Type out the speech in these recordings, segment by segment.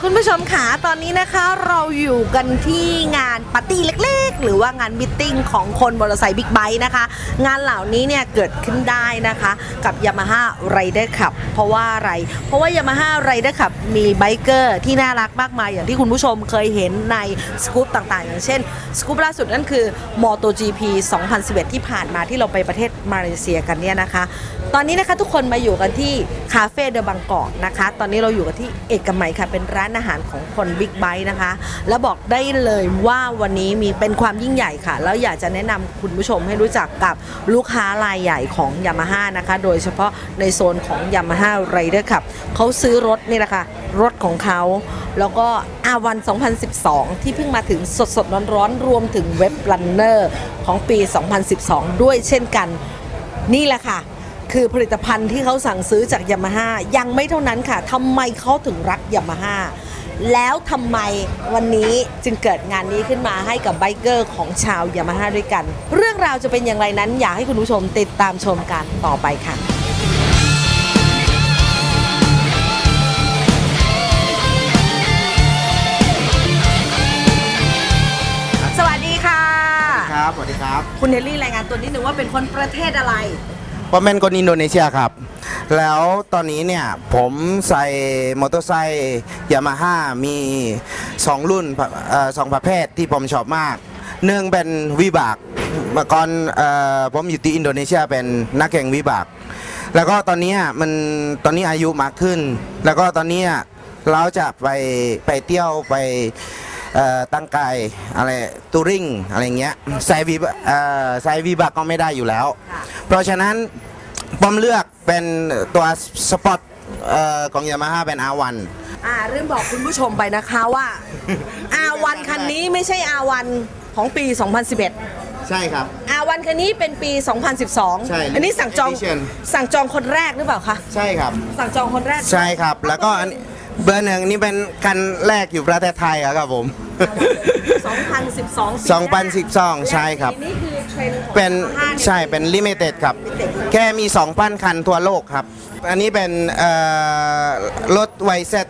คุณผู้ชมค่ะตอนนี้นะคะเราอยู่กันที่งานปาร์ตี้เล็กๆหรือว่างานมิทติ้งของคนมอเตอร์ไซค์บิ๊กไบค์นะคะงานเหล่านี้เนี่ยเกิดขึ้นได้นะคะกับ Yamaha Rider Club เพราะว่าอะไรเพราะว่า Yamaha Rider Club มีไบเกอร์ที่น่ารักมากมายอย่างที่คุณผู้ชมเคยเห็นในสกู๊ปต่างๆอย่างเช่นสกู๊ปล่าสุดนั่นคือ MotoGP 2011 ที่ผ่านมาที่เราไปประเทศมาเลเซียกันเนี่ยนะคะตอนนี้นะคะทุกคนมาอยู่กันที่คาเฟ่เดอะบางกอกนะคะตอนนี้เราอยู่กันที่เอกมัยค่ะเป็นร้านอาหารของคนบิ๊กไบค์นะคะแล้วบอกได้เลยว่าวันนี้มีเป็นความยิ่งใหญ่ค่ะแล้วอยากจะแนะนำคุณผู้ชมให้รู้จักกับลูกค้ารายใหญ่ของ Yamaha นะคะโดยเฉพาะในโซนของ Yamaha Rider Club เขาซื้อรถนี่แหละค่ะรถของเขาแล้วก็ R1 2012 ที่เพิ่งมาถึงสดๆร้อนๆรวมถึงเว็บรันเนอร์ของปี 2012 ด้วยเช่นกันนี่แหละค่ะคือผลิตภัณฑ์ที่เขาสั่งซื้อจาก Yamaha ยังไม่เท่านั้นค่ะทำไมเขาถึงรัก Yamaha แล้วทำไมวันนี้จึงเกิดงานนี้ขึ้นมาให้กับไบเกอร์ของชาว Yamaha ด้วยกันเรื่องราวจะเป็นอย่างไรนั้นอยากให้คุณผู้ชมติดตามชมกันต่อไปค่ะสวัสดีค่ะครับสวัสดีครับคุณเฮลลี่รายงานตัวนิดนึงว่าเป็นคนประเทศอะไรผมเป็นคนอินโดนีเซียครับแล้วตอนนี้เนี่ยผมใส่มอเตอร์ไซค์ยามาฮ่ามี2รุ่น2ประเภทที่ผมชอบมากหนึ่งเป็นวิบากเมื่อก่อนผมอยู่ที่อินโดนีเซียเป็นนักแข่งวิบากแล้วก็ตอนนี้อายุมากขึ้นแล้วก็ตอนนี้เราจะไปเที่ยวไปตั้งกายอะไรตูริงอะไรเงี้ยใส่วีบากก็ไม่ได้อยู่แล้วเพราะฉะนั้นผมเลือกเป็นตัวสปอร์ตของ Yamaha เป็น R1 ลืมบอกคุณผู้ชมไปนะคะว่า R1 คันนี้ไม่ใช่ R1 ของปี 2011 ใช่ครับ R1 คันนี้เป็นปี 2012 ใช่อันนี้สั่งจองคนแรกหรือเปล่าคะใช่ครับสั่งจองคนแรกใช่ครับแล้วก็เบอร์หนึ่งนี่เป็นคันแรกอยู่ประเทศไทยครับผม2012 ใช่ครับนี่คือเทรนด์ของเป็นใช่เป็นลิมิเต็ดครับแค่มี 2,000 คันทั่วโลกครับอันนี้เป็นรถไวเซ็ต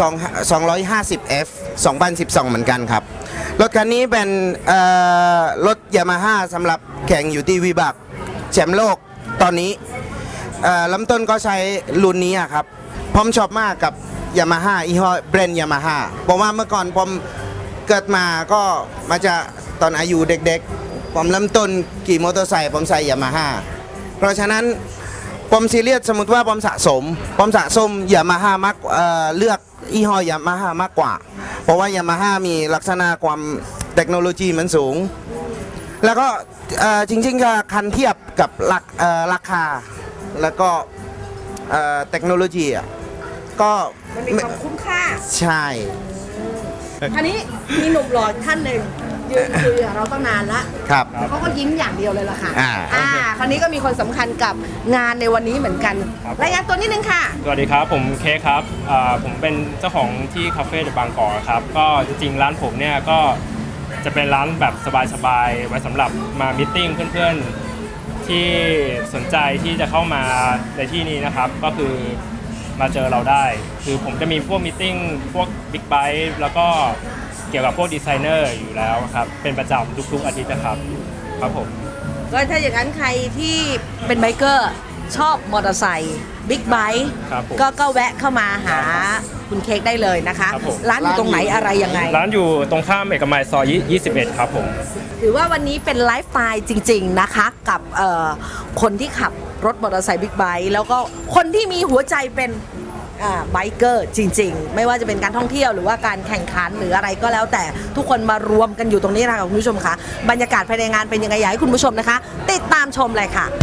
250F 2012 เหมือนกันครับรถคันนี้เป็นรถ Yamaha สำหรับแข่งอยู่ที่วิบากแชมป์โลกตอนนี้ลำต้นก็ใช้รุ่นนี้ครับผมชอบมากกับYamaha ยี่ห้อแบรนด์ Yamaha เพราะว่าเมื่อก่อนผมเกิดมาก็มาจากตอนอายุเด็กๆผมเริ่มต้นขี่มอเตอร์ไซค์ผมใส่ Yamaha เพราะฉะนั้นผมซีเรียสสมมติว่าผมสะสม Yamaha มากเลือกยี่ห้อ Yamaha มากกว่าเพราะว่า Yamaha มีลักษณะความเทคโนโลยีมันสูงแล้วก็จริงๆก็คันเทียบกับราคาแล้วก็เทคโนโลยีก็มันมีความคุ้มค่าใช่อันนี้มีหนุ่มหล่อท่านหนึ่งยืนคุยกับเราตั้งนานละครับเขาก็ยิ้มอย่างเดียวเลยล่ะค่ะคราวนี้ก็มีคนสำคัญกับงานในวันนี้เหมือนกันรายงานตัวนิดนึงค่ะสวัสดีครับผมเค้กครับผมเป็นเจ้าของที่คาเฟ่เดอะบางกอกครับก็จริงๆร้านผมเนี่ยก็จะเป็นร้านแบบสบายๆไว้สำหรับมามีตติ้งเพื่อนๆที่สนใจที่จะเข้ามาในที่นี้นะครับก็คือมาเจอเราได้คือผมจะมีพวกมีตติ้งพวกบิ๊กไบค์แล้วก็เกี่ยวกับพวกดีไซเนอร์อยู่แล้วครับเป็นประจำทุกๆอาทิตย์นะครับครับผมก็ถ้าอย่างนั้นใครที่เป็นไบเกอร์ชอบมอเตอร์ไซค์บิ๊กไบค์ก็แวะเข้ามาหาคุณเค้กได้เลยนะคะร้านอยู่ตรงไหนอะไรยังไงร้านอยู่ตรงข้ามเอกมัยซอย21ครับผมถือว่าวันนี้เป็นไลฟ์สไตล์จริงๆนะคะกับคนที่ขับรถมอเตอร์ไซค์บิ๊กไบค์แล้วก็คนที่มีหัวใจเป็นไบเกอร์จริงๆไม่ว่าจะเป็นการท่องเที่ยวหรือว่าการแข่งขันหรืออะไรก็แล้วแต่ทุกคนมารวมกันอยู่ตรงนี้ค่ะคุณผู้ชมคะบรรยากาศภายในงานเป็นยังไงอยากให้คุณผู้ชมนะคะติดตามชมเลยค่ะ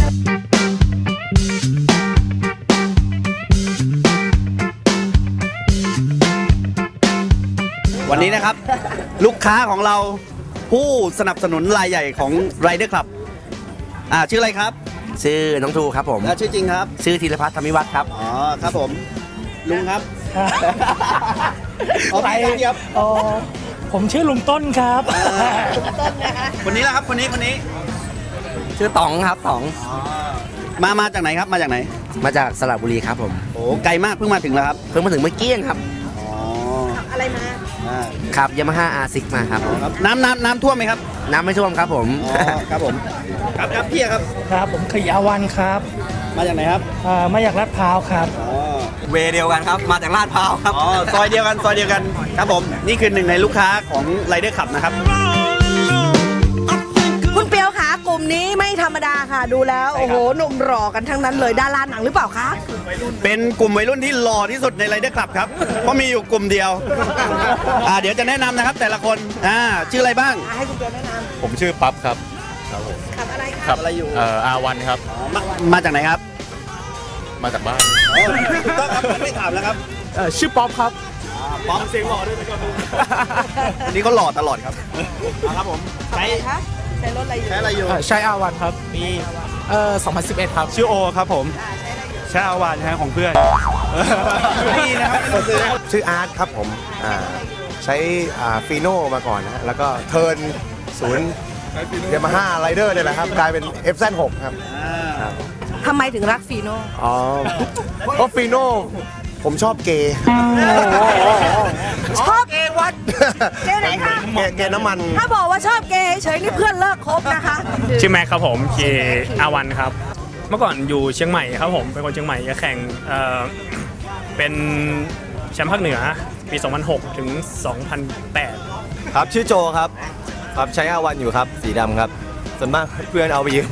วันนี้นะครับลูกค้าของเราผู้สนับสนุนรายใหญ่ของ Rider Club ชื่ออะไรครับชื่อน้องทูครับผมชื่อจริงครับชื่อธีรพัฒน์ธรรมิวัฒน์ครับอ๋อครับผมลุงครับไปครับผมชื่อลุงต้นครับต้นนะคะคนนี้แหละครับคนนี้ชื่อต๋องครับต๋องมาจากไหนครับมาจากไหนมาจากสระบุรีครับผมโอ้ไกลมากเพิ่งมาถึงแล้วครับเพิ่งมาถึงเมื่อกี้ครับอะไรอะไรมาครับยามาฮ่าR6มาครับน้ำท่วมไหมครับน้ำไม่ท่วมครับผมครับผมครับพี่ครับครับผมขยาวันครับมาจากไหนครับมาจากลาดพร้าวครับเวเดียวกันครับ มาจากลาดพร้าวครับอ๋อซอยเดียวกันครับผมนี่คือหนึ่งในลูกค้าของไรเดอร์ขับนะครับคุณเปียวค่ะกลุ่มนี้ไม่ธรรมดาค่ะดูแล้วโอ้โหหนุ่มหล่อกันทั้งนั้นเลยดาราหนังหรือเปล่าคะเป็นกลุ่มวัยรุ่นที่หล่อที่สุดในไรเดอร์ขับครับเพราะมีอยู่กลุ่มเดียวเดี๋ยวจะแนะนำนะครับแต่ละคนชื่ออะไรบ้างให้คุณเปียวแนะนผมชื่อปั๊บครับำขับอะไรคะขับอะไรอยู่ R1 ครับมาจากไหนครับมาจากบ้านถูกต้องครับไม่ถามแล้วครับชื่อป๊อปครับป๊อปเสียงหล่อด้วยนะครับนี่เขาหล่อตลอดครับครับผมใช้คะใช้รถอะไรอยู่ใช้อะไรอยู่ใช่ R1 ครับ ปี2011 ครับชื่อโอครับผมใช่อาวานของเพื่อนนี่นะครับไม่ต้องซื้อชื่ออาร์ตครับผมใช้ฟีโน่มาก่อนนะแล้วก็เทิร์นศูนย์ยามาฮ่าไรเดอร์เนี่ยแหละครับ กลายเป็น FZ6 ครับทำไมถึงรักฟีโน่อ๋อเพราะฟีโน่ผมชอบเกย์ชอบเกย์วัดเกย์ไหนคะเกย์น้ำมันถ้าบอกว่าชอบเกย์เฉยนี่เพื่อนเลิกคบนะคะชื่อแม็กครับผมขี่ R1 ครับ เมื่อก่อนอยู่เชียงใหม่ครับผมเป็นคนเชียงใหม่จะแข่งเป็นแชมป์ภาคเหนือปี 2006 ถึง 2008 ครับชื่อโจครับใช้อาวันอยู่ครับสีดำครับส่วนมากเพื่อนเอาไปยืม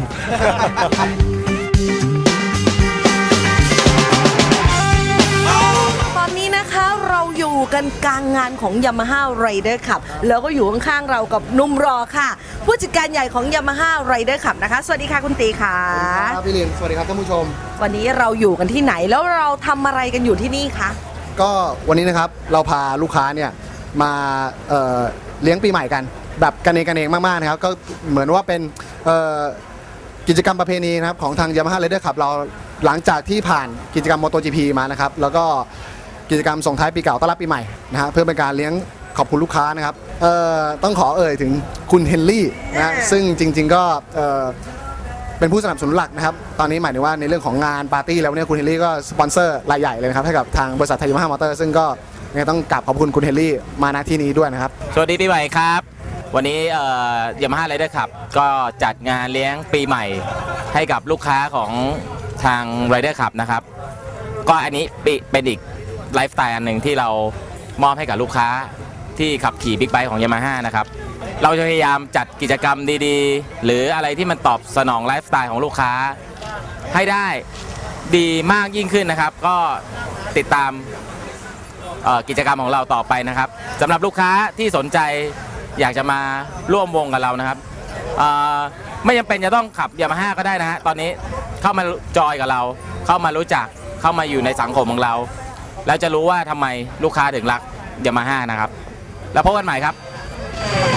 ตอนนี้นะคะเราอยู่กันกลางงานของ Yamaha Rider Cup แล้วก็อยู่ข้างๆเรากับนุ่มรอค่ะ ผู้จัดการใหญ่ของ Yamaha Rider Cup นะคะสวัสดีค่ะคุณตีค่ะครับพี่ลินสวัสดีครับท่านผู้ชมวันนี้เราอยู่กันที่ไหนแล้วเราทำอะไรกันอยู่ที่นี่คะก็วันนี้นะครับเราพาลูกค้าเนี่ยมาเลี้ยงปีใหม่กันแบบกันเองมากๆนะครับก็เหมือนว่าเป็นกิจกรรมประเพณีนะครับของทาง Yamaha Rider Club เราหลังจากที่ผ่านกิจกรรม MotoGP มานะครับแล้วก็กิจกรรมส่งท้ายปีเก่าต้อนรับปีใหม่นะฮะเพื่อเป็นการเลี้ยงขอบคุณลูกค้านะครับต้องขอถึงคุณเฮนรี่นะซึ่งจริงๆก็เป็นผู้สนับสนุนหลักนะครับตอนนี้หมายถึงว่าในเรื่องของงานปาร์ตี้แล้วเนี่ยคุณเฮนรี่ก็สปอนเซอร์รายใหญ่เลยนะครับให้กับทางบริษัทไทย Yamaha Motor ซึ่งก็ยังต้องกราบขอบคุณคุณเฮนรี่มาณที่นี้ด้วยนะครับสวัสดีปีใหม่ครับ วันนี้Yamaha Rider Club ก็จัดงานเลี้ยงปีใหม่ให้กับลูกค้าของทาง Rider Club นะครับก็อันนี้เป็นอีกไลฟ์สไตล์อันหนึ่งที่เรามอบให้กับลูกค้าที่ขับขี่บิ๊กไบค์ของ Yamaha นะครับเราจะพยายามจัดกิจกรรมดีๆหรืออะไรที่มันตอบสนองไลฟ์สไตล์ของลูกค้าให้ได้ดีมากยิ่งขึ้นนะครับก็ติดตามกิจกรรมของเราต่อไปนะครับสำหรับลูกค้าที่สนใจอยากจะมาร่วมวงกับเรานะครับไม่จำเป็นจะต้องขับ Yamaha ก็ได้นะฮะตอนนี้เข้ามาจอยกับเราเข้ามารู้จักเข้ามาอยู่ในสังคมของเราแล้วจะรู้ว่าทำไมลูกค้าถึงรัก Yamaha นะครับแล้วพบกันใหม่ครับ